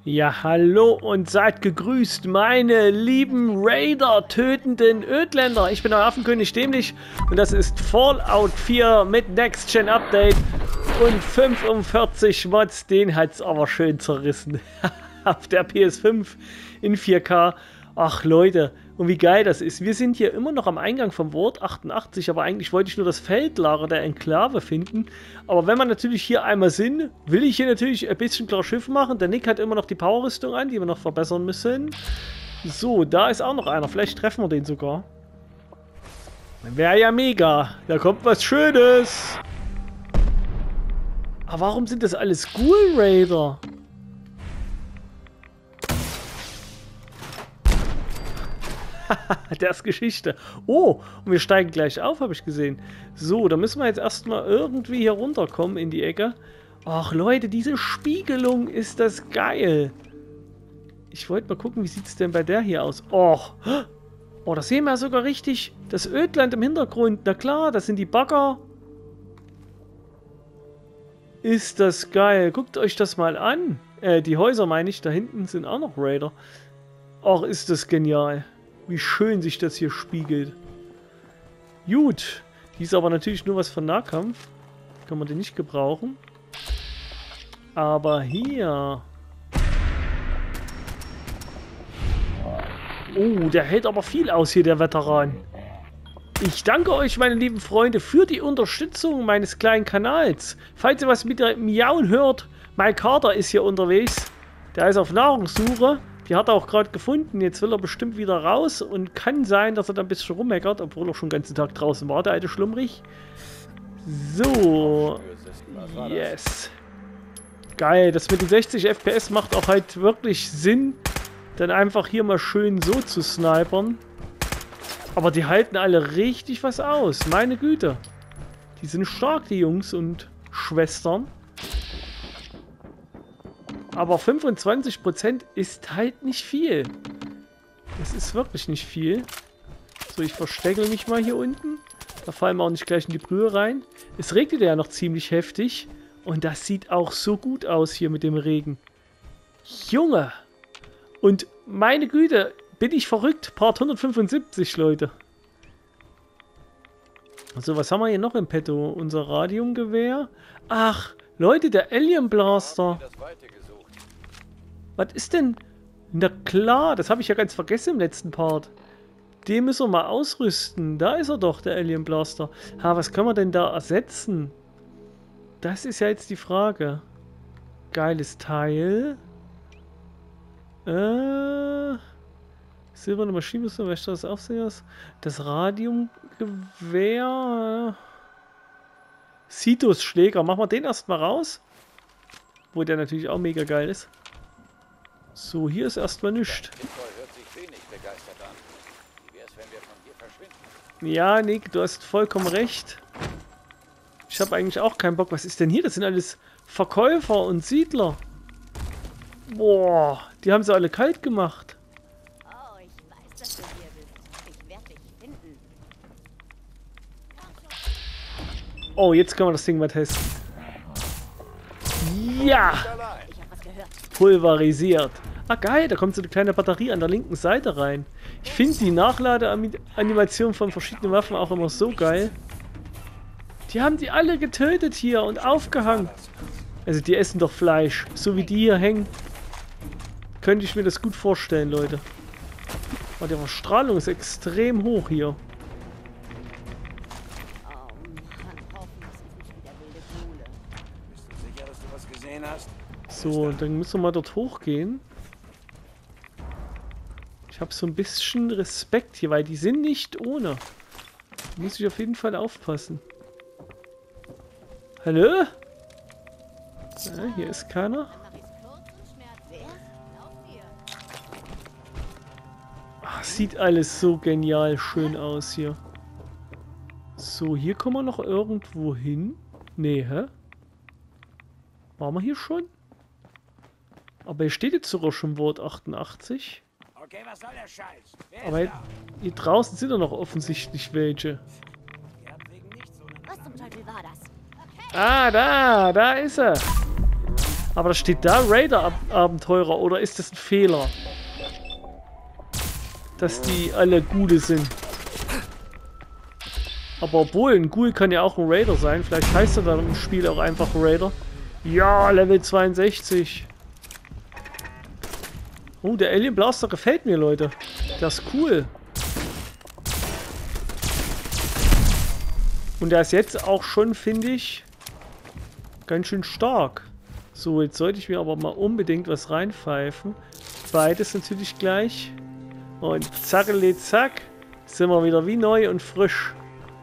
Ja, hallo und seid gegrüßt, meine lieben Raider tötenden Ödländer. Ich bin der Affenkönig Dämlich und das ist Fallout 4 mit Next Gen Update und 45 Mods. Den hat's aber schön zerrissen. Auf der PS5 in 4K. Ach Leute, und wie geil das ist. Wir sind hier immer noch am Eingang vom Ward 88, aber eigentlich wollte ich nur das Feldlager der Enklave finden. Aber wenn wir natürlich hier einmal sind, will ich hier natürlich ein bisschen klar Schiff machen. Der Nick hat immer noch die Powerrüstung an, die wir noch verbessern müssen. So, da ist auch noch einer. Vielleicht treffen wir den sogar. Wäre ja mega. Da kommt was Schönes. Aber warum sind das alles Ghoul Raider? Der ist Geschichte. Oh, und wir steigen gleich auf, habe ich gesehen. So, da müssen wir jetzt erstmal irgendwie hier runterkommen in die Ecke. Ach Leute, diese Spiegelung ist das geil. Ich wollte mal gucken, wie sieht es denn bei der hier aus? Oh, da sehen wir sogar richtig das Ödland im Hintergrund. Na klar, das sind die Bagger. Ist das geil. Guckt euch das mal an. Die Häuser meine ich, da hinten sind auch noch Raider. Ach, ist das genial. Wie schön sich das hier spiegelt. Gut. Die ist aber natürlich nur was für Nahkampf. Kann man den nicht gebrauchen. Aber hier. Oh, der hält aber viel aus hier, der Veteran. Ich danke euch, meine lieben Freunde, für die Unterstützung meines kleinen Kanals. Falls ihr was mit der Miauen hört, mein Kater ist hier unterwegs. Der ist auf Nahrungssuche. Die hat er auch gerade gefunden. Jetzt will er bestimmt wieder raus und kann sein, dass er da ein bisschen rummeckert, obwohl er schon den ganzen Tag draußen war, der alte Schlummrich. So. Yes. Geil. Das mit den 60 FPS macht auch halt wirklich Sinn, dann einfach hier mal schön so zu snipern. Aber die halten alle richtig was aus. Meine Güte. Die sind stark, die Jungs und Schwestern. Aber 25% ist halt nicht viel. Das ist wirklich nicht viel. So, ich verstecke mich mal hier unten. Da fallen wir auch nicht gleich in die Brühe rein. Es regnet ja noch ziemlich heftig. Und das sieht auch so gut aus hier mit dem Regen. Junge! Und meine Güte, bin ich verrückt. Part 175, Leute. Also, was haben wir hier noch im Petto? Unser Radiumgewehr. Ach, Leute, der Alien Blaster. Was ist denn? Na klar, das habe ich ja ganz vergessen im letzten Part. Den müssen wir mal ausrüsten. Da ist er doch, der Alien Blaster. Ha, was können wir denn da ersetzen? Das ist ja jetzt die Frage. Geiles Teil. Silberne Maschinenrüstung, Wächter des Aufsehers. Das Radiumgewehr. Situs-Schläger. Machen wir den erstmal raus. Wo der natürlich auch mega geil ist. So, hier ist erstmal nichts. Ja, Nick, du hast vollkommen recht. Ich habe eigentlich auch keinen Bock. Was ist denn hier? Das sind alles Verkäufer und Siedler. Boah, die haben sie alle kalt gemacht. Oh, ich weiß, dass du hier bist. Ich werde dich finden. Oh, jetzt können wir das Ding mal testen. Ja! Ich habe was gehört. Pulverisiert. Ah, geil, da kommt so eine kleine Batterie an der linken Seite rein. Ich finde die Nachladeanimation von verschiedenen Waffen auch immer so geil. Die haben die alle getötet hier und aufgehangen. Also die essen doch Fleisch. So wie die hier hängen. Könnte ich mir das gut vorstellen, Leute. Aber die Verstrahlung ist extrem hoch hier. Oh Mann, hoffentlich ist nicht wieder wilde Schule. Bist du sicher, dass du was gesehen hast? So, dann müssen wir mal dort hochgehen. Ich habe so ein bisschen Respekt hier, weil die sind nicht ohne. Da muss ich auf jeden Fall aufpassen. Hallo? Ja, hier ist keiner. Ach, sieht alles so genial schön aus hier. So, hier kommen wir noch irgendwo hin. Nee, hä? Waren wir hier schon? Aber hier steht jetzt sogar schon Wort 88. Okay, was soll der Scheiß? Wer Aber ist da? hier draußen sind doch noch offensichtlich welche. Ihr habt wegen nichts so eine Was zum Teufel war das? Ah, da ist er. Aber da steht da Raider-Abenteurer, oder ist das ein Fehler? Dass die alle Gule sind. Aber obwohl, ein Ghoul kann ja auch ein Raider sein. Vielleicht heißt er dann im Spiel auch einfach Raider. Ja, Level 62. Oh, der Alien Blaster gefällt mir, Leute. Der ist cool. Und der ist jetzt auch schon, finde ich, ganz schön stark. So, jetzt sollte ich mir aber mal unbedingt was reinpfeifen. Beides natürlich gleich. Und zackeli zack, sind wir wieder wie neu und frisch.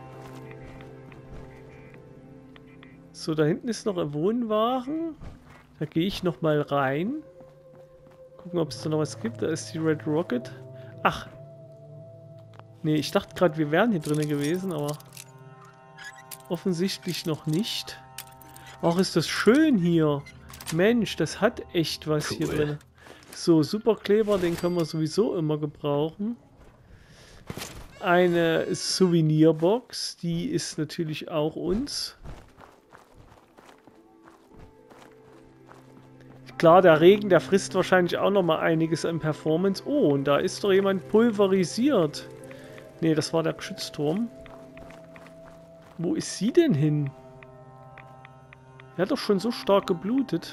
So, da hinten ist noch ein Wohnwagen. Da gehe ich noch mal rein. Gucken, ob es da noch was gibt. Da ist die Red Rocket. Ach. Nee, ich dachte gerade, wir wären hier drinnen gewesen, aber offensichtlich noch nicht. Ach, ist das schön hier. Mensch, das hat echt was hier drin. So, Superkleber, den können wir sowieso immer gebrauchen. Eine Souvenirbox, die ist natürlich auch uns. Klar, der Regen, der frisst wahrscheinlich auch noch mal einiges an Performance. Oh, und da ist doch jemand pulverisiert. Nee, das war der Geschützturm. Wo ist sie denn hin? Er hat doch schon so stark geblutet.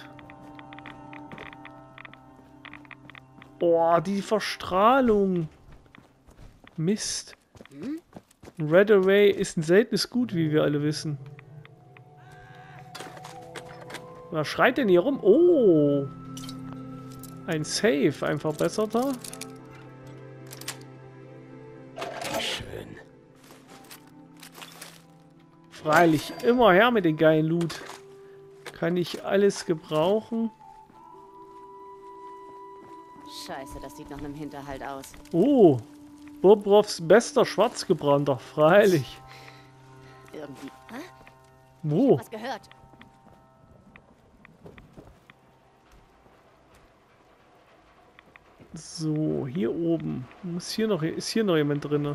Oh, die Verstrahlung. Mist. Red Array ist ein seltenes Gut, wie wir alle wissen. Was schreit denn hier rum? Oh! Ein Safe, ein verbesserter. Schön. Freilich, immer her mit dem geilen Loot. Kann ich alles gebrauchen? Scheiße, das sieht nach einem Hinterhalt aus. Oh! Bobrovs bester Schwarzgebrannter, freilich. Irgendwie. Hä? Wo? Was gehört? So, hier oben. Ist hier noch jemand drin?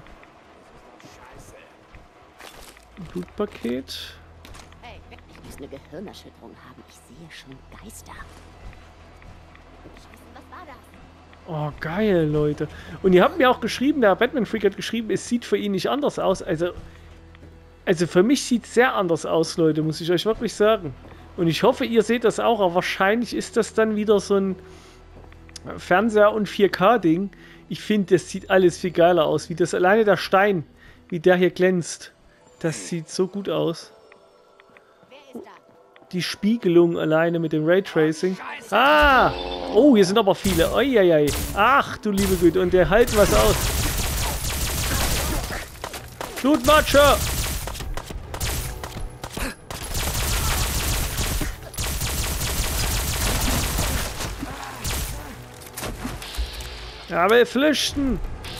Blutpaket. Hey, ich muss eine Gehirnerschütterung haben. Ich sehe schon Geister. Scheiße, was war das? Oh, geil, Leute. Und ihr habt mir auch geschrieben, der Batman Freak hat geschrieben, es sieht für ihn nicht anders aus. Also für mich sieht es sehr anders aus, Leute, muss ich euch wirklich sagen. Und ich hoffe, ihr seht das auch, aber wahrscheinlich ist das dann wieder so ein Fernseher- und 4K-Ding. Ich finde, das sieht alles viel geiler aus. Wie das alleine der Stein, wie der hier glänzt. Das sieht so gut aus. Wer ist da? Die Spiegelung alleine mit dem Raytracing. Ah! Oh, hier sind aber viele. Eieiei. Ach, du liebe Güte. Und der halten was aus. Blutmatsche! Er will flüchten.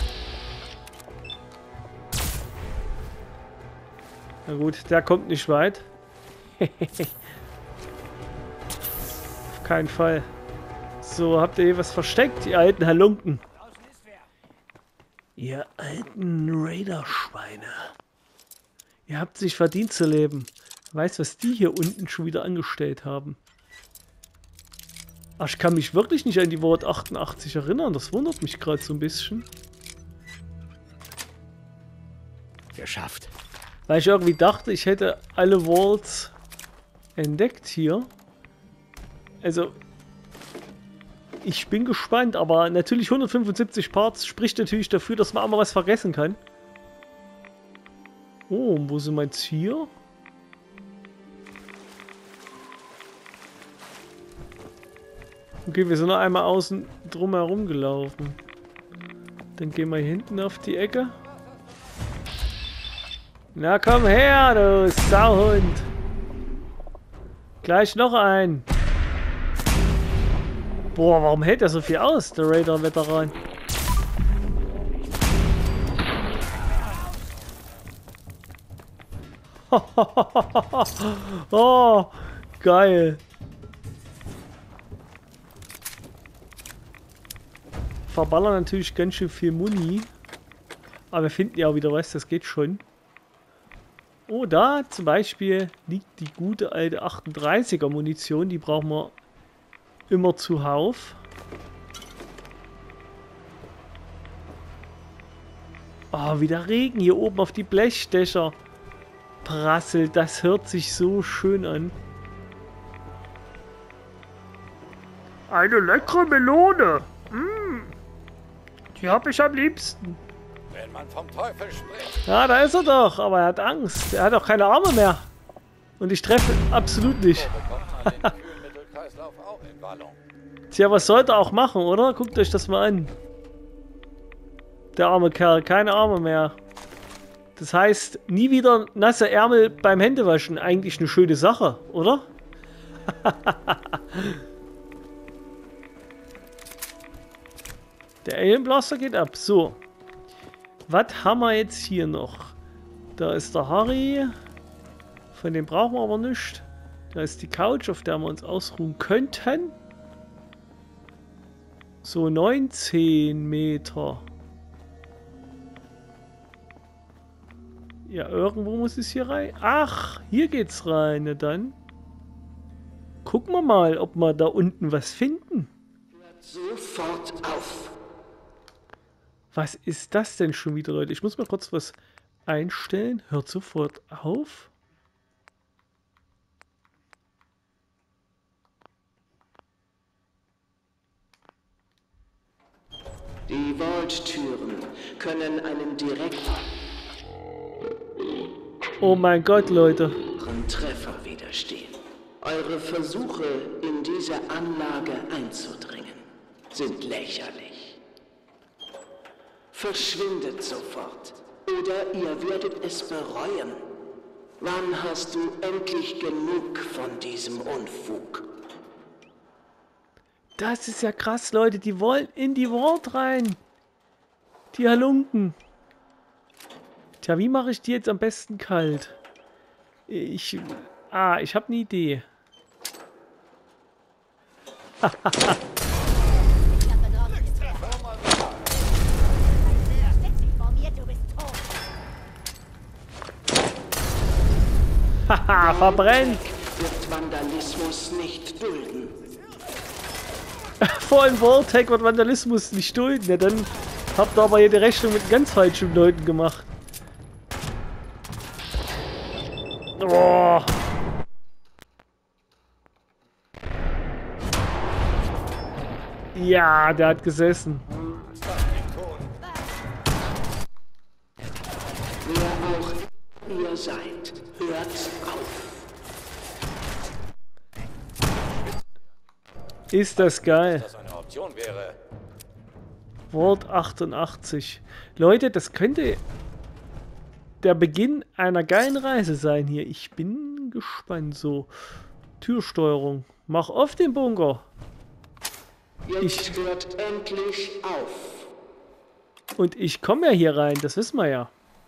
Na gut, der kommt nicht weit. Auf keinen Fall. So, habt ihr hier was versteckt, ihr alten Halunken? Ihr alten Raider-Schweine. Ihr habt sich verdient zu leben. Weißt, was die hier unten schon wieder angestellt haben. Ach, ich kann mich wirklich nicht an die Wort 88 erinnern. Das wundert mich gerade so ein bisschen. Geschafft. Weil ich irgendwie dachte, ich hätte alle Vaults entdeckt hier. Also, ich bin gespannt, aber natürlich 175 Parts spricht natürlich dafür, dass man auch mal was vergessen kann. Oh, wo sind wir jetzt hier? Okay, wir sind noch einmal außen drum herum gelaufen. Dann gehen wir hier hinten auf die Ecke. Na komm her, du Sauhund. Gleich noch ein. Boah, warum hält er so viel aus, der Raider-Veteran? Oh, geil. Verballern natürlich ganz schön viel Muni. Aber wir finden ja auch wieder was, das geht schon. Oh, da zum Beispiel liegt die gute alte 38er Munition. Die brauchen wir immer zuhauf. Oh, wie der Regen hier oben auf die Blechdächer prasselt. Das hört sich so schön an. Eine leckere Melone. Die habe ich am liebsten. Wenn man vom Teufel spricht. Ja, da ist er doch. Aber er hat Angst. Er hat auch keine Arme mehr. Und ich treffe absolut nicht. Bekommt man den Kühlmittelkreislauf auch in Wallung. Tja, was sollte er auch machen, oder? Guckt euch das mal an. Der arme Kerl, keine Arme mehr. Das heißt, nie wieder nasse Ärmel beim Händewaschen. Eigentlich eine schöne Sache, oder? Der Alien Blaster geht ab. So. Was haben wir jetzt hier noch? Da ist der Harry. Von dem brauchen wir aber nichts. Da ist die Couch, auf der wir uns ausruhen könnten. So 19 Meter. Ja, irgendwo muss es hier rein. Ach, hier geht's rein. Na dann. Gucken wir mal, ob wir da unten was finden. Sofort auf. Was ist das denn schon wieder, Leute? Ich muss mal kurz was einstellen. Hört sofort auf. Die Vault-Türen können einen direkten Oh mein Gott, Leute. Treffer widerstehen. Eure Versuche, in diese Anlage einzudringen, sind lächerlich. Verschwindet sofort, oder ihr werdet es bereuen. Wann hast du endlich genug von diesem Unfug? Das ist ja krass, Leute. Die wollen in die Vault rein. Die Halunken. Tja, wie mache ich die jetzt am besten kalt? Ich habe eine Idee. Haha, verbrennt! Wird Vandalismus nicht dulden. Vor allem Vault-Tech wird Vandalismus nicht dulden. Ja, dann habt ihr aber hier die Rechnung mit ganz falschen Leuten gemacht. Oh. Ja, der hat gesessen. Wer auch ihr seid, hört auf. Ist das geil. Das eine Option wäre. Vault 88. Leute, das könnte der Beginn einer geilen Reise sein hier. Ich bin gespannt. So, Türsteuerung. Mach auf den Bunker. Jetzt hört endlich auf. Und ich komme ja hier rein, das wissen wir ja.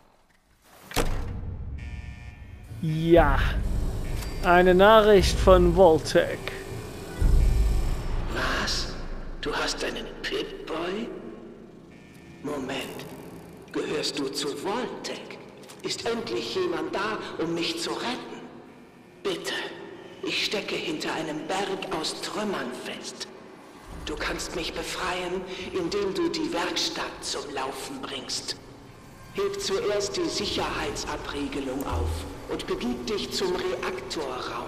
Ja. Eine Nachricht von Vault-Tech. Was? Du hast einen Pip-Boy? Moment. Gehörst du zu Vault-Tech? Ist endlich jemand da, um mich zu retten? Bitte. Ich stecke hinter einem Berg aus Trümmern fest. Du kannst mich befreien, indem du die Werkstatt zum Laufen bringst. Heb zuerst die Sicherheitsabriegelung auf und begib dich zum Reaktorraum.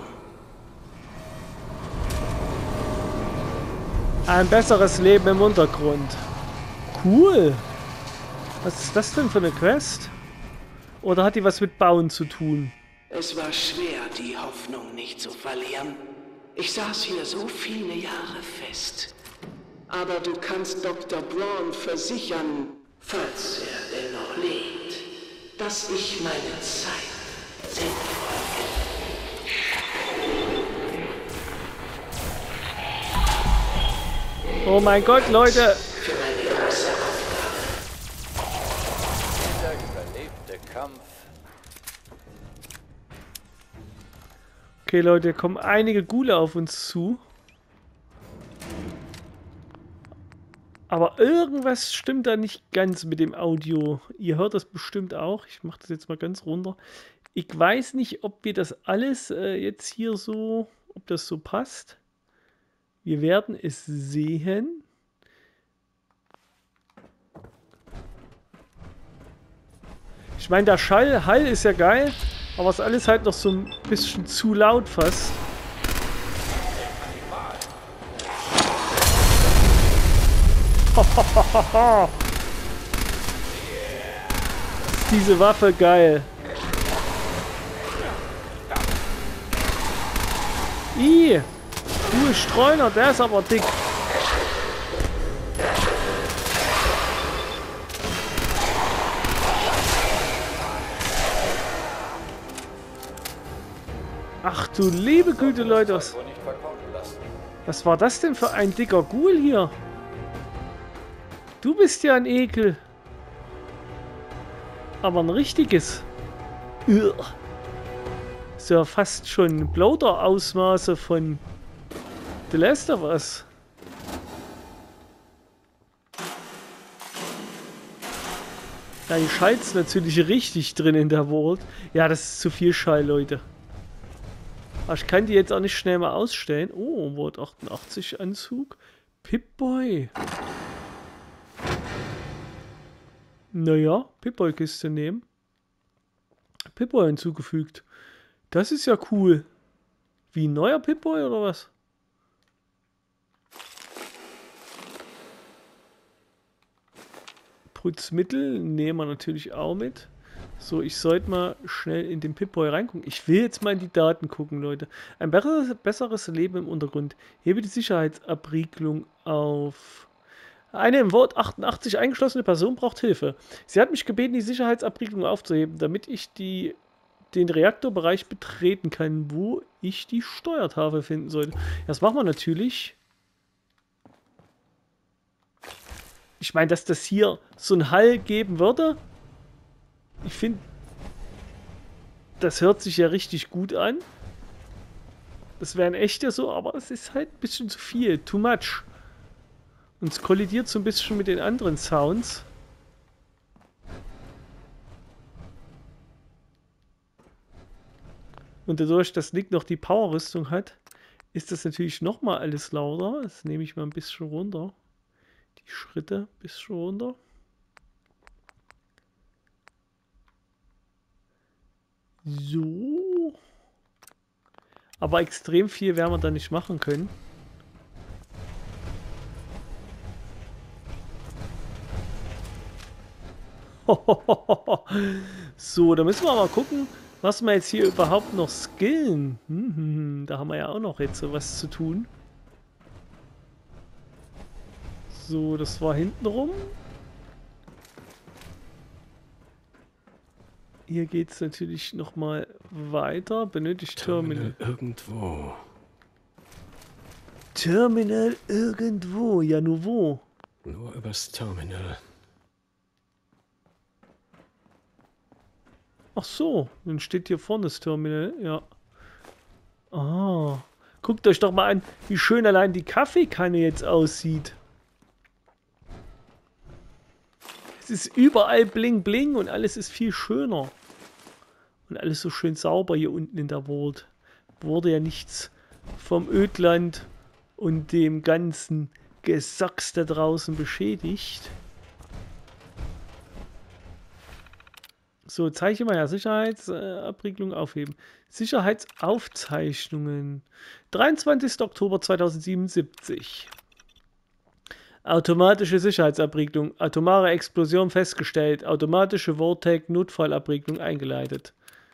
Ein besseres Leben im Untergrund. Cool. Was ist das denn für eine Quest? Oder hat die was mit Bauen zu tun? Es war schwer, die Hoffnung nicht zu verlieren. Ich saß hier so viele Jahre fest. Aber du kannst Dr. Braun versichern, falls er denn noch lebt, dass ich meine Zeit sinnvoll kenne. Oh mein Gott, Leute. Für meine große Aufgabe. Dieser überlebte Kampf. Okay, Leute, kommen einige Ghule auf uns zu. Aber irgendwas stimmt da nicht ganz mit dem Audio. Ihr hört das bestimmt auch. Ich mache das jetzt mal ganz runter. Ich weiß nicht, ob wir das alles jetzt hier so, ob das so passt. Wir werden es sehen. Ich meine, der Hall ist ja geil, aber es ist alles halt noch so ein bisschen zu laut fast. Ist diese Waffe geil. Ih, du Streuner, der ist aber dick. Ach du liebe Güte, Leute. Was war das denn für ein dicker Ghoul hier? Du bist ja ein Ekel. Aber ein richtiges. Ist ja fast schon Plauder-Ausmaße von The Last of Us. Ja, die Schall's natürlich richtig drin in der World. Ja, das ist zu viel Schall, Leute. Aber ich kann die jetzt auch nicht schnell mal ausstellen. Oh, Wort 88 Anzug. Pip-Boy. Naja, Pip-Boy-Kiste nehmen. Pip-Boy hinzugefügt. Das ist ja cool. Wie ein neuer Pip-Boy oder was? Putzmittel nehmen wir natürlich auch mit. So, ich sollte mal schnell in den Pip-Boy reingucken. Ich will jetzt mal in die Daten gucken, Leute. Ein besseres Leben im Untergrund. Hebe die Sicherheitsabriegelung auf. Eine im Wort 88 eingeschlossene Person braucht Hilfe. Sie hat mich gebeten, die Sicherheitsabriegelung aufzuheben, damit ich den Reaktorbereich betreten kann, wo ich die Steuertafel finden sollte. Das machen wir natürlich. Ich meine, dass das hier so einen Hall geben würde. Ich finde, das hört sich ja richtig gut an. Das wäre ein echter so, aber es ist halt ein bisschen zu viel. Too much. Und es kollidiert so ein bisschen mit den anderen Sounds. Und dadurch, dass Nick noch die Power-Rüstung hat, ist das natürlich nochmal alles lauter. Das nehme ich mal ein bisschen runter. Die Schritte ein bisschen runter. So. Aber extrem viel werden wir da nicht machen können. So, da müssen wir mal gucken, was wir jetzt hier überhaupt noch skillen. Da haben wir ja auch noch jetzt so was zu tun. So, das war hinten rum. Hier geht es natürlich nochmal weiter. Benötigt Terminal. Irgendwo. Terminal irgendwo. Ja, nur wo? Nur übers Terminal. Ach so, dann steht hier vorne das Terminal. Ja. Ah. Guckt euch doch mal an, wie schön allein die Kaffeekanne jetzt aussieht. Es ist überall bling bling und alles ist viel schöner. Und alles so schön sauber hier unten in der World. Wurde ja nichts vom Ödland und dem ganzen Gesocks da draußen beschädigt. So, zeige mal ja, Sicherheitsabriegelung aufheben. Sicherheitsaufzeichnungen. 23. Oktober 2077. Automatische Sicherheitsabriegelung. Atomare Explosion festgestellt. Automatische Vortec-Notfallabriegelung eingeleitet.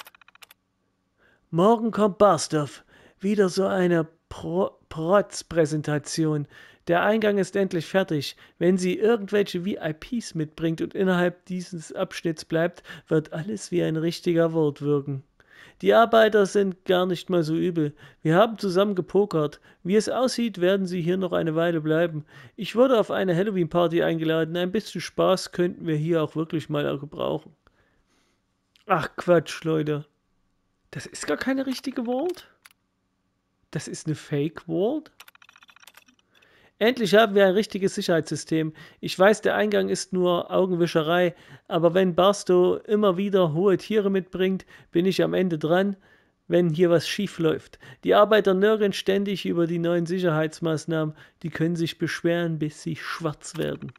Morgen kommt Barstow. Wieder so eine Protz-Präsentation. Der Eingang ist endlich fertig. Wenn sie irgendwelche VIPs mitbringt und innerhalb dieses Abschnitts bleibt, wird alles wie ein richtiger Wort wirken. Die Arbeiter sind gar nicht mal so übel. Wir haben zusammen gepokert. Wie es aussieht, werden sie hier noch eine Weile bleiben. Ich wurde auf eine Halloween-Party eingeladen. Ein bisschen Spaß könnten wir hier auch wirklich mal gebrauchen. Ach Quatsch, Leute. Das ist gar keine richtige World? Das ist eine Fake-World? Endlich haben wir ein richtiges Sicherheitssystem. Ich weiß, der Eingang ist nur Augenwischerei, aber wenn Barstow immer wieder hohe Tiere mitbringt, bin ich am Ende dran. wenn hier was schief läuft. Die Arbeiter nörgeln ständig über die neuen Sicherheitsmaßnahmen. Die können sich beschweren, bis sie schwarz werden.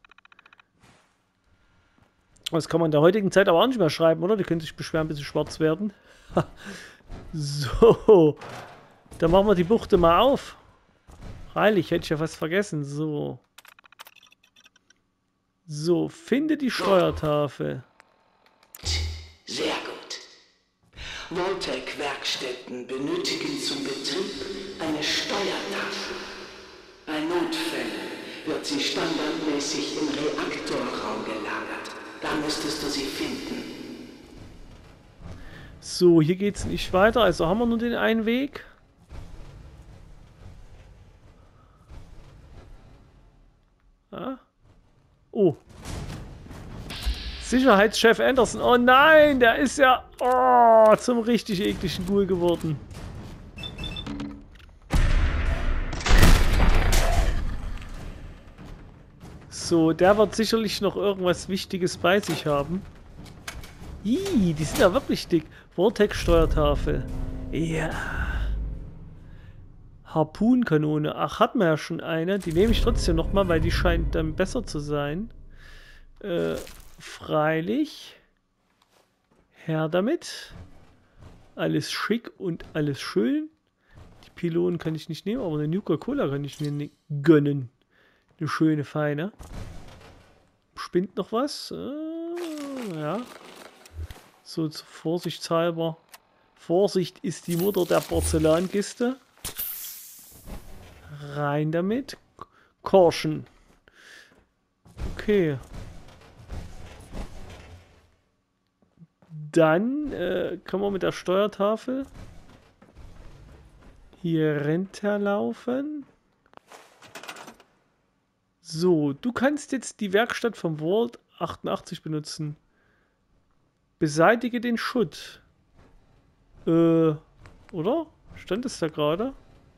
Das kann man in der heutigen Zeit aber auch nicht mehr schreiben, oder? Die können sich beschweren, bis sie schwarz werden. So. Dann machen wir die Buchte mal auf. Freilich, hätte ich ja fast vergessen. So. So, finde die Steuertafel. Sehr gut. Voltec-Werkstätten benötigen zum Betrieb eine Steuertafel. Bei Notfällen wird sie standardmäßig im Reaktorraum gelagert. Da müsstest du sie finden. So, hier geht's nicht weiter. Also haben wir nur den einen Weg. Ah. Oh. Sicherheitschef Anderson. Oh nein, der ist ja zum richtig ekligen Ghoul geworden. So, der wird sicherlich noch irgendwas Wichtiges bei sich haben. Ih, die sind ja wirklich dick. Vortex-Steuertafel. Ja. Harpunkanone. Ach, hatten wir ja schon eine. Die nehme ich trotzdem nochmal, weil die scheint dann besser zu sein. Freilich. Her damit. Alles schick und alles schön. Die Pylonen kann ich nicht nehmen, aber eine Nuka-Cola kann ich mir gönnen. Eine schöne, feine. Spinnt noch was? Ja. So, vorsichtshalber. Vorsicht ist die Mutter der Porzellankiste. Rein damit. Caution. Okay. Dann können wir mit der Steuertafel hier runterlaufen. So, du kannst jetzt die Werkstatt vom Vault 88 benutzen. Beseitige den Schutt. Oder? Stand es da gerade?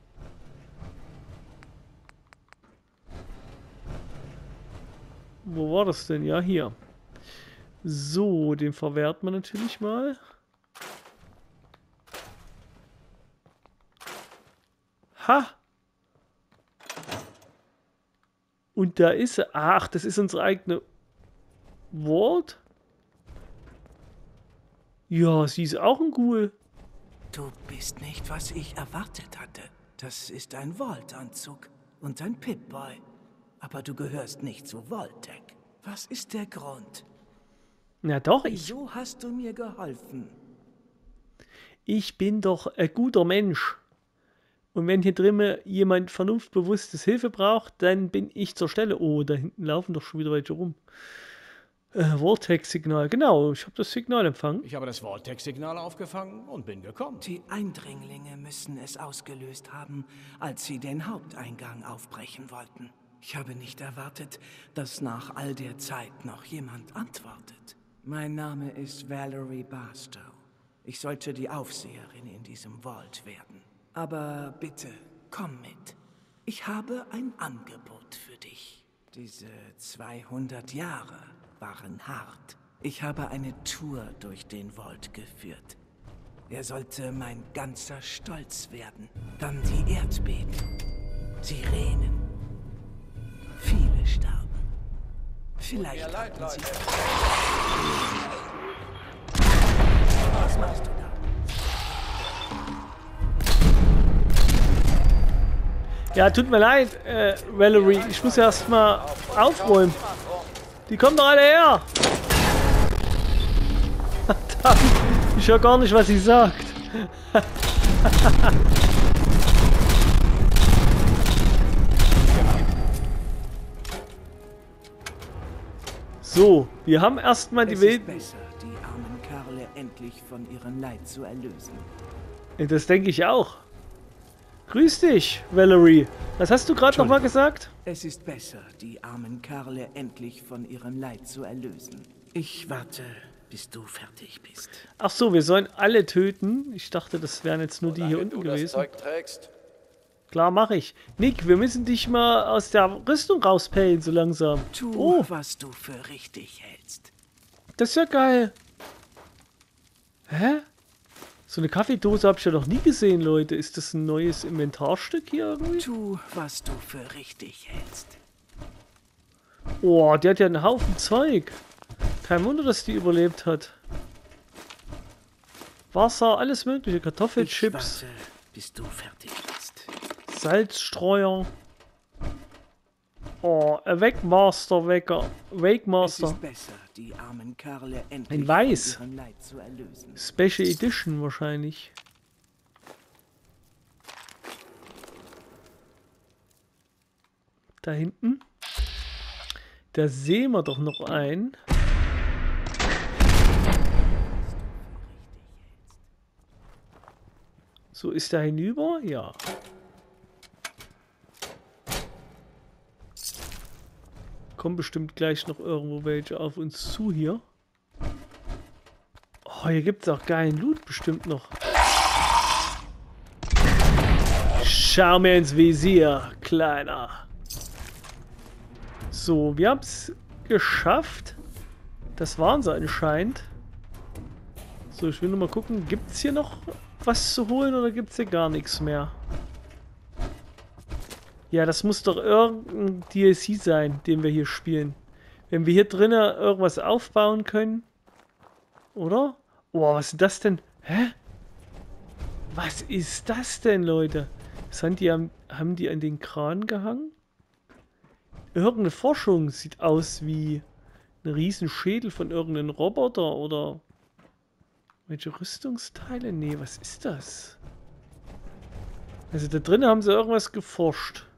Wo war das denn? Ja, hier. So, den verwerten wir natürlich mal. Ha! Und da ist er. Ach, das ist unsere eigene Vault. Ja, sie ist auch ein Ghoul. Du bist nicht, was ich erwartet hatte. Das ist ein Vault-Anzug und ein Pip-Boy. Aber du gehörst nicht zu Voltec. Was ist der Grund? Na doch, Wieso hast du mir geholfen? Ich bin doch ein guter Mensch. Und wenn hier drinnen jemand vernunftbewusstes Hilfe braucht, dann bin ich zur Stelle. Oh, da hinten laufen doch schon wieder welche rum. Vortex-Signal. Genau, ich habe das Signal empfangen. Ich habe das Vortex-Signal aufgefangen und bin gekommen. Die Eindringlinge müssen es ausgelöst haben, als sie den Haupteingang aufbrechen wollten. Ich habe nicht erwartet, dass nach all der Zeit noch jemand antwortet. Mein Name ist Valerie Barstow. Ich sollte die Aufseherin in diesem Vault werden. Aber bitte, komm mit. Ich habe ein Angebot für dich. Diese 200 Jahre waren hart. Ich habe eine Tour durch den Vault geführt. Er sollte mein ganzer Stolz werden. Dann die Erdbeben, Sirenen. Viele starben. Vielleicht Mir leid, hatten sie... Leute. Was machst du da? Ja, tut mir leid, Valerie. Ich muss erst mal aufräumen. Die kommen doch alle her. Verdammt, ich höre gar nicht, was sie sagt. So, wir haben erstmal die Es ist Wilden. besser, die armen Kerle endlich von ihrem Leid zu erlösen. Das denke ich auch. Grüß dich, Valerie. Was hast du gerade nochmal gesagt? Es ist besser, die armen Kerle endlich von ihrem Leid zu erlösen. Ich warte, bis du fertig bist. Ach so, wir sollen alle töten. Ich dachte, das wären jetzt nur die hier Solange unten du das gewesen. Zeug trägst, Klar, mache ich. Nick, wir müssen dich mal aus der Rüstung rauspellen, so langsam. Tu, Oh, was du für richtig hältst. das ist ja geil. Hä? So eine Kaffeedose habe ich ja noch nie gesehen, Leute. Ist das ein neues Inventarstück hier irgendwie? Tu, was du für richtig hältst. Oh, der hat ja einen Haufen Zeug. Kein Wunder, dass die überlebt hat. Wasser, alles mögliche. Kartoffelchips, Ich warte, bis du fertig bist. Salzstreuer. Oh, Wake Es Master. ist besser, die armen Kerle endlich Ein Weiß. von ihrem Leid zu erlösen. Special Edition wahrscheinlich. Da hinten. Da sehen wir doch noch einen. So, ist da hinüber? Ja. Kommen bestimmt gleich noch irgendwo welche auf uns zu hier. Oh, hier gibt es auch geilen Loot bestimmt noch. Schau mir ins Visier, Kleiner. So, wir haben es geschafft. Das waren sie anscheinend. So, ich will nur mal gucken, gibt es hier noch was zu holen oder gibt es hier gar nichts mehr? Ja, das muss doch irgendein DLC sein, den wir hier spielen. Wenn wir hier drinnen irgendwas aufbauen können. Oder? Oh, was ist das denn? Hä? Was ist das denn, Leute? Haben die an den Kran gehangen? Irgendeine Forschung sieht aus wie ein Riesenschädel von irgendeinem Roboter oder welche Rüstungsteile? Nee, was ist das? Also da drin haben sie irgendwas geforscht.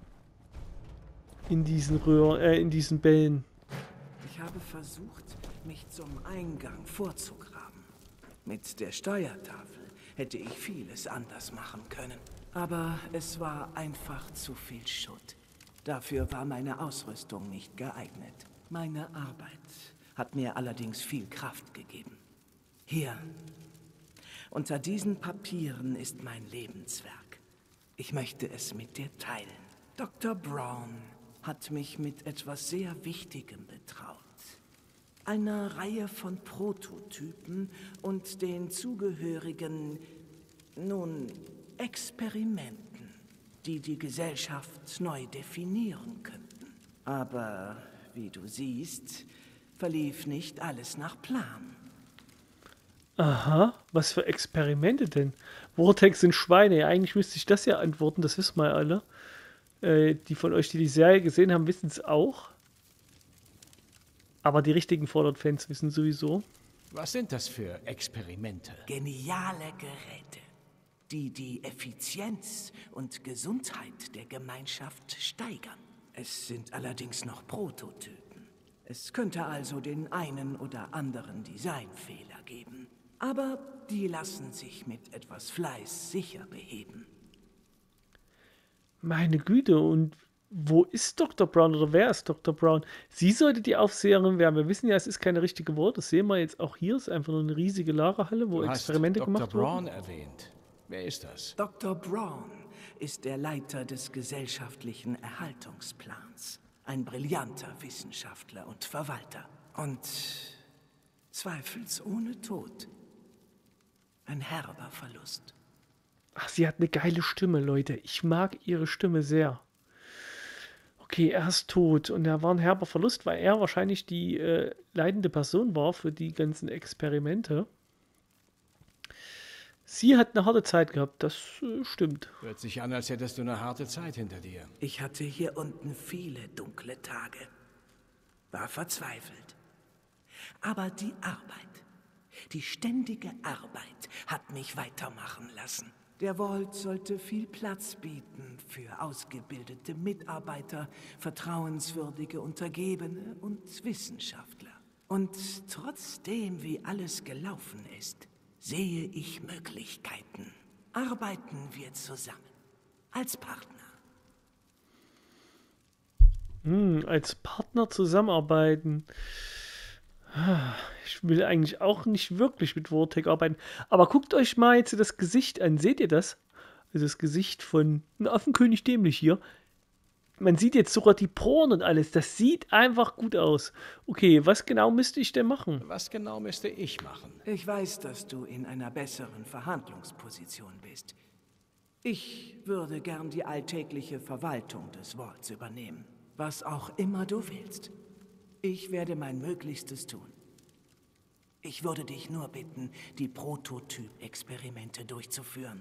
In diesen in diesen Bällen. Ich habe versucht, mich zum Eingang vorzugraben. Mit der Steuertafel hätte ich vieles anders machen können. Aber es war einfach zu viel Schutt. Dafür war meine Ausrüstung nicht geeignet. Meine Arbeit hat mir allerdings viel Kraft gegeben. Hier, unter diesen Papieren ist mein Lebenswerk. Ich möchte es mit dir teilen. Dr. Brown hat mich mit etwas sehr Wichtigem betraut. Einer Reihe von Prototypen und den zugehörigen, nun, Experimenten, die die Gesellschaft neu definieren könnten. Aber, wie du siehst, verlief nicht alles nach Plan. Aha, was für Experimente denn? Vortex sind Schweine. Ja, eigentlich müsste ich das ja antworten, das wissen wir ja alle. Die von euch, die die Serie gesehen haben, wissen es auch. Aber die richtigen Fallout-Fans wissen sowieso. Was sind das für Experimente? Geniale Geräte, die die Effizienz und Gesundheit der Gemeinschaft steigern. Es sind allerdings noch Prototypen. Es könnte also den einen oder anderen Designfehler geben. Aber die lassen sich mit etwas Fleiß sicher beheben. Meine Güte, und wo ist Dr. Brown oder wer ist Dr. Brown? Sie sollte die Aufseherin werden. Wir wissen ja, es ist keine richtige Wort. Das sehen wir jetzt auch hier. Es ist einfach nur eine riesige Lagerhalle, wo Du Experimente hast gemacht Dr. wurden. Brown erwähnt. Wer ist das? Dr. Brown ist der Leiter des gesellschaftlichen Erhaltungsplans. Ein brillanter Wissenschaftler und Verwalter. Und zweifelsohne Tod. Ein herber Verlust. Ach, sie hat eine geile Stimme, Leute. Ich mag ihre Stimme sehr. Okay, er ist tot und er war ein herber Verlust, weil er wahrscheinlich die leitende Person war für die ganzen Experimente. Sie hat eine harte Zeit gehabt, das stimmt. Hört sich an, als hättest du eine harte Zeit hinter dir. Ich hatte hier unten viele dunkle Tage. War verzweifelt. Aber die Arbeit, die ständige Arbeit hat mich weitermachen lassen. Der Vault sollte viel Platz bieten für ausgebildete Mitarbeiter, vertrauenswürdige Untergebene und Wissenschaftler. Und trotzdem, wie alles gelaufen ist, sehe ich Möglichkeiten. Arbeiten wir zusammen. Als Partner. Als Partner zusammenarbeiten. Ich will eigentlich auch nicht wirklich mit Vortex arbeiten. Aber guckt euch mal jetzt das Gesicht an. Seht ihr das? Also das Gesicht von einem Affenkönig dämlich hier. man sieht jetzt sogar die Poren und alles. Das sieht einfach gut aus. Okay, was genau müsste ich denn machen? Was genau müsste ich machen? Ich weiß, dass du in einer besseren Verhandlungsposition bist. Ich würde gern die alltägliche Verwaltung des Vaults übernehmen. Was auch immer du willst. Ich werde mein Möglichstes tun. Ich würde dich nur bitten, die Prototyp-Experimente durchzuführen.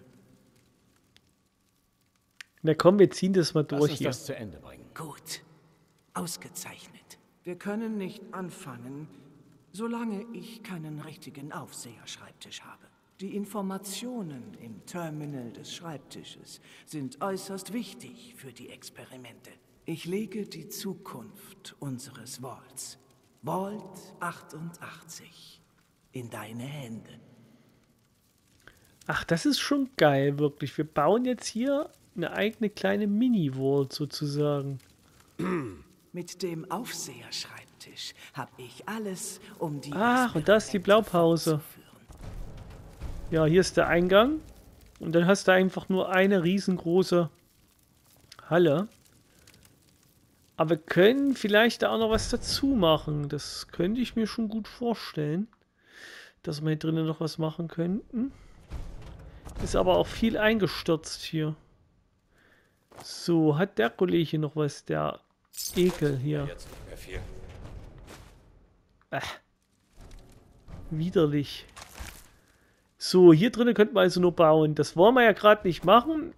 Na komm, wir ziehen das mal Lass durch uns hier. das zu Ende bringen. Gut. Ausgezeichnet. Wir können nicht anfangen, solange ich keinen richtigen Aufseherschreibtisch habe. Die Informationen im Terminal des Schreibtisches sind äußerst wichtig für die Experimente. Ich lege die Zukunft unseres Vaults, Vault 88, in deine Hände. Ach, das ist schon geil, wirklich. Wir bauen jetzt hier eine eigene kleine Mini-Vault sozusagen. Mit dem Aufseherschreibtisch habe ich alles, um die Ach, und da ist die Blaupause. fortzuführen. Ja, hier ist der Eingang. Und dann hast du einfach nur eine riesengroße Halle. Aber wir können vielleicht da auch noch was dazu machen. Das könnte ich mir schon gut vorstellen. Dass wir hier drinnen noch was machen könnten. Ist aber auch viel eingestürzt hier. So, hat der Kollege noch was? Der Ekel hier. Jetzt nicht mehr viel. Widerlich. So, hier drinnen könnten wir also nur bauen. Das wollen wir ja gerade nicht machen.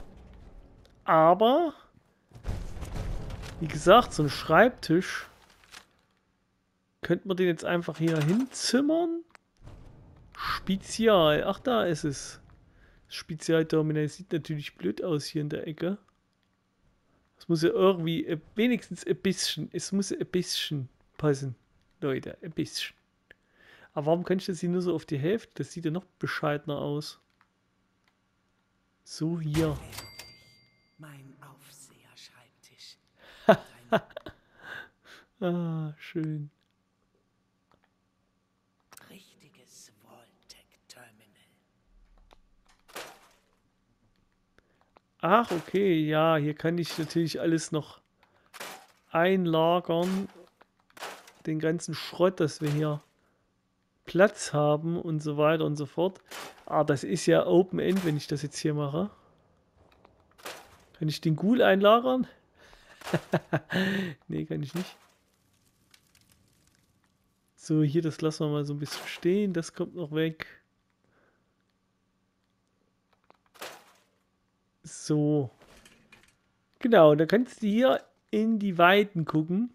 Aber, wie gesagt, so ein Schreibtisch könnte man den jetzt einfach hier hinzimmern. Spezial. Ach, da ist es. Spezialterminal. Sieht natürlich blöd aus hier in der Ecke. Es muss ja irgendwie wenigstens ein bisschen. Es muss ein bisschen passen. Leute, ein bisschen. Aber warum kann ich das hier nur so auf die Hälfte? Das sieht ja noch bescheidener aus. So, hier. Mein Aufseherschreibtisch. Ah, schön. Richtiges Vault-Tech-Terminal. Ach, okay, ja, hier kann ich natürlich alles noch einlagern. Den ganzen Schrott, dass wir hier Platz haben und so weiter und so fort. Ah, das ist ja Open End, wenn ich das jetzt hier mache. Kann ich den Ghoul einlagern? Nee, kann ich nicht. So, hier, das lassen wir mal so ein bisschen stehen. Das kommt noch weg. So. Genau, da kannst du hier in die Weiten gucken.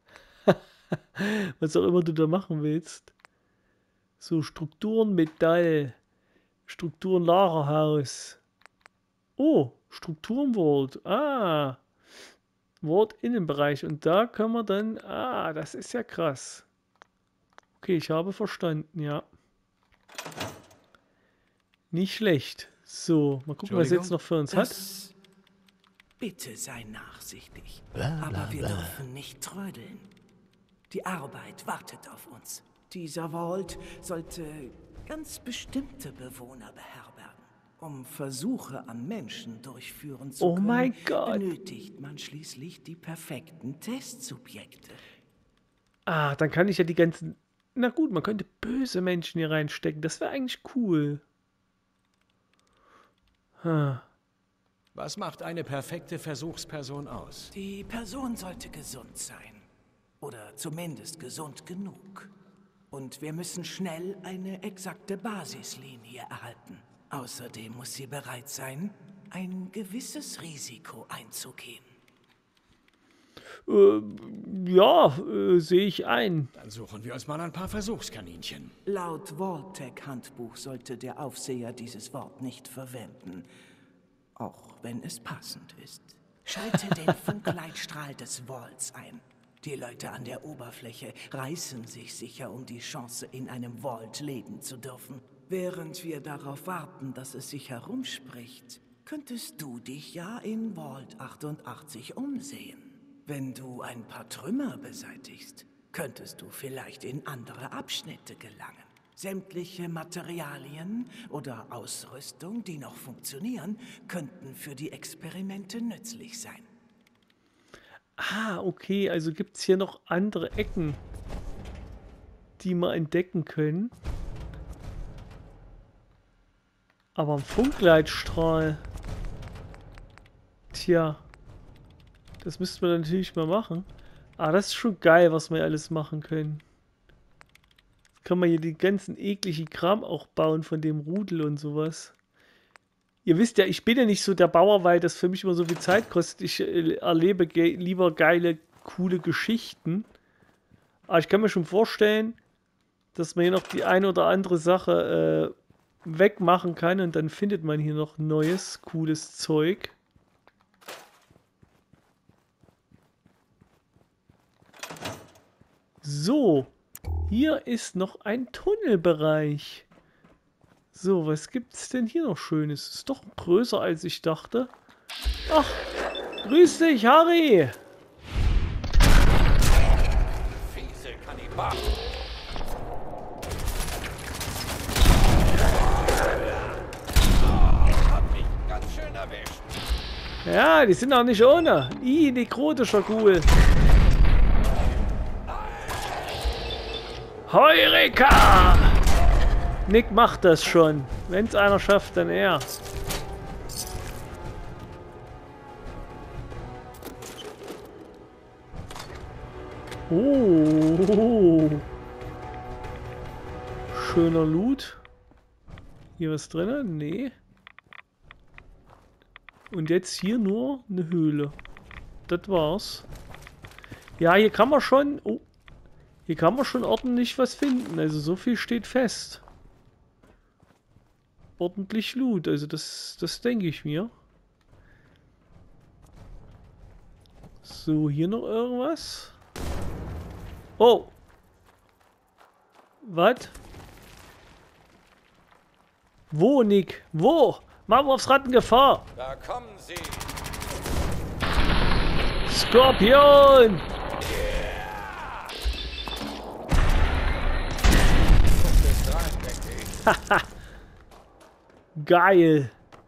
Was auch immer du da machen willst. So, Strukturen, Metall. Strukturen, Lagerhaus. Oh, Strukturen Vault. Ah. Vault Innenbereich. Und da können wir dann... Ah, das ist ja krass. Okay, ich habe verstanden, ja. Nicht schlecht. So, mal gucken, was er jetzt noch für uns hat. Bitte sei nachsichtig. Aber wir dürfen nicht trödeln. Die Arbeit wartet auf uns. Dieser Vault sollte ganz bestimmte Bewohner beherbergen. Um Versuche am Menschen durchführen zu Oh können, mein Gott. benötigt man schließlich die perfekten Testsubjekte. Ah, dann kann ich ja die ganzen... Na gut, man könnte böse Menschen hier reinstecken. Das wäre eigentlich cool. Was macht eine perfekte Versuchsperson aus? Die Person sollte gesund sein. Oder zumindest gesund genug. Und wir müssen schnell eine exakte Basislinie erhalten. Außerdem muss sie bereit sein, ein gewisses Risiko einzugehen. Ja, sehe ich ein. Dann suchen wir uns mal ein paar Versuchskaninchen. Laut Vault-Tech-Handbuch sollte der Aufseher dieses Wort nicht verwenden. Auch wenn es passend ist. Schalte den Funkleitstrahl des Vaults ein. Die Leute an der Oberfläche reißen sich sicher um die Chance, in einem Vault leben zu dürfen. Während wir darauf warten, dass es sich herumspricht, könntest du dich ja in Vault 88 umsehen. Wenn du ein paar Trümmer beseitigst, könntest du vielleicht in andere Abschnitte gelangen. Sämtliche Materialien oder Ausrüstung, die noch funktionieren, könnten für die Experimente nützlich sein. Ah, okay, also gibt es hier noch andere Ecken, die wir entdecken können. Aber ein Funkleitstrahl. Tja. Das müssten wir natürlich mal machen. Ah, das ist schon geil, was wir alles machen können. Jetzt kann man hier den ganzen ekligen Kram auch bauen von dem Rudel und sowas. Ihr wisst ja, ich bin ja nicht so der Bauer, weil das für mich immer so viel Zeit kostet. Ich erlebe lieber geile, coole Geschichten. Aber ich kann mir schon vorstellen, dass man hier noch die eine oder andere Sache wegmachen kann und dann findet man hier noch neues, cooles Zeug. So, hier ist noch ein Tunnelbereich. So, was gibt's denn hier noch Schönes? Ist doch größer, als ich dachte. Ach, grüß dich, Harry. Fiese Kannibalen. Hat mich ganz schön erwischt. Ja, die sind auch nicht ohne. Nekrotischer Ghoul. Heureka! Nick macht das schon. Wenn es einer schafft, dann er. Oh. Schöner Loot. Hier was drin? Nee. Und jetzt hier nur eine Höhle. Das war's. Ja, hier kann man schon... Oh. Hier kann man schon ordentlich was finden. Also so viel steht fest. Ordentlich Loot. Also das denke ich mir. So, hier noch irgendwas. Oh. Was? Wo, Nick? Wo? Machen wir aufs Rattengefahr. Da kommen sie. Skorpion! Haha. Geil.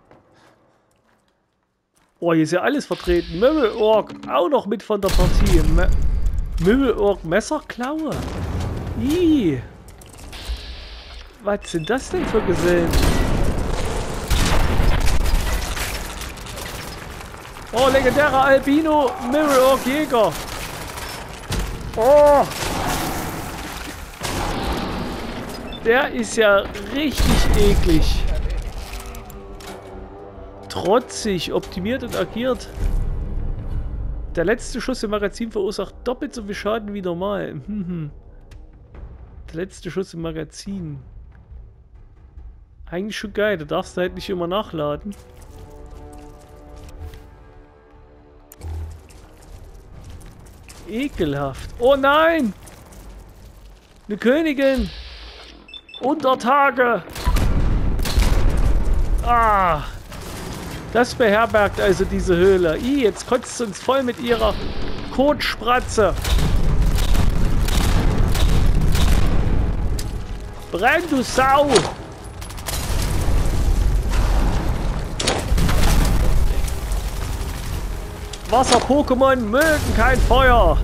Oh, hier ist ja alles vertreten. Mümmelork auch noch mit von der Partie. Mümmelork Messerklaue. Ih. Was sind das denn für Gesellen? Oh, legendärer Albino Mümmelork Jäger. Oh. Der ist ja richtig eklig. Trotzig, optimiert und agiert. Der letzte Schuss im Magazin verursacht doppelt so viel Schaden wie normal. Der letzte Schuss im Magazin. Eigentlich schon geil, da darfst du halt nicht immer nachladen. Ekelhaft. Oh nein! Eine Königin! Untertage! Ah! Das beherbergt also diese Höhle. Jetzt kotzt sie uns voll mit ihrer Kotspratze. Brenn, du Sau! Wasser-Pokémon mögen kein Feuer!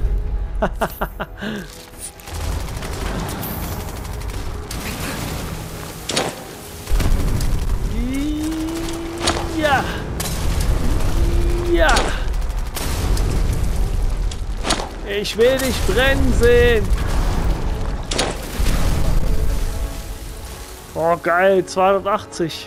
Ja! Ja! Ich will dich brennen sehen! Oh geil, 280.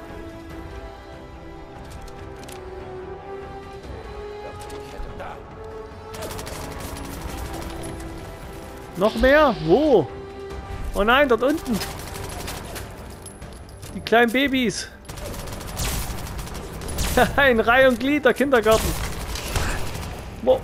Noch mehr? Wo? Oh nein, dort unten. Die kleinen Babys. In Reihe und Glied, der Kindergarten. Wo?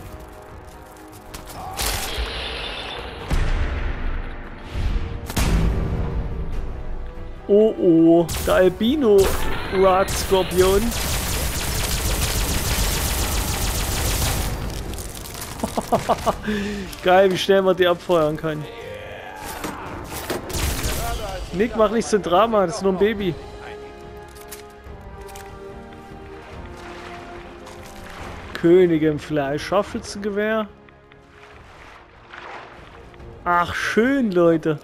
Oh oh, der Albino-Rat-Skorpion. Geil, wie schnell man die abfeuern kann. Nick, mach nicht so ein Drama, das ist nur ein Baby. Königin Fleisch. Scharfschützengewehr. Ach, schön, Leute.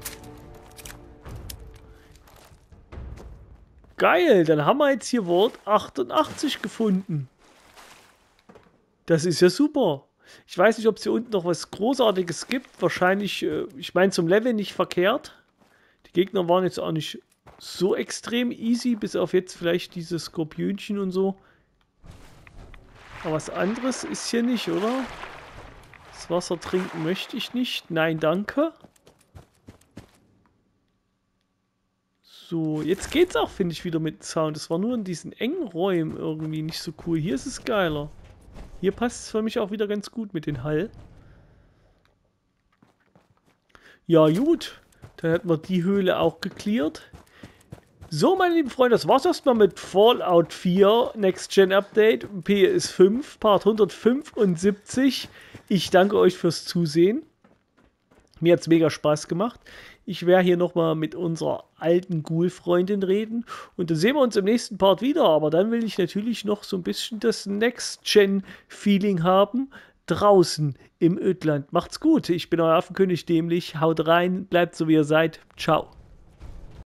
Geil, dann haben wir jetzt hier Wort 88 gefunden. Das ist ja super. Ich weiß nicht, ob es hier unten noch was Großartiges gibt. Wahrscheinlich, ich meine, zum Level nicht verkehrt. Die Gegner waren jetzt auch nicht so extrem easy, bis auf jetzt vielleicht diese Skorpionchen und so. Aber was anderes ist hier nicht, oder? Das Wasser trinken möchte ich nicht. Nein, danke. So, jetzt geht's auch, finde ich, wieder mit Sound. Das war nur in diesen engen Räumen irgendwie nicht so cool. Hier ist es geiler. Hier passt es für mich auch wieder ganz gut mit den Hall. Ja, gut. Dann hätten wir die Höhle auch geklärt. So, meine lieben Freunde, das war's erstmal mit Fallout 4 Next Gen Update PS5, Part 175. Ich danke euch fürs Zusehen. Mir hat's mega Spaß gemacht. Ich werde hier nochmal mit unserer alten Ghoul-Freundin reden. Und dann sehen wir uns im nächsten Part wieder. Aber dann will ich natürlich noch so ein bisschen das Next-Gen-Feeling haben. Draußen im Ödland. Macht's gut. Ich bin euer Affenkönig Dämlich. Haut rein. Bleibt so wie ihr seid. Ciao.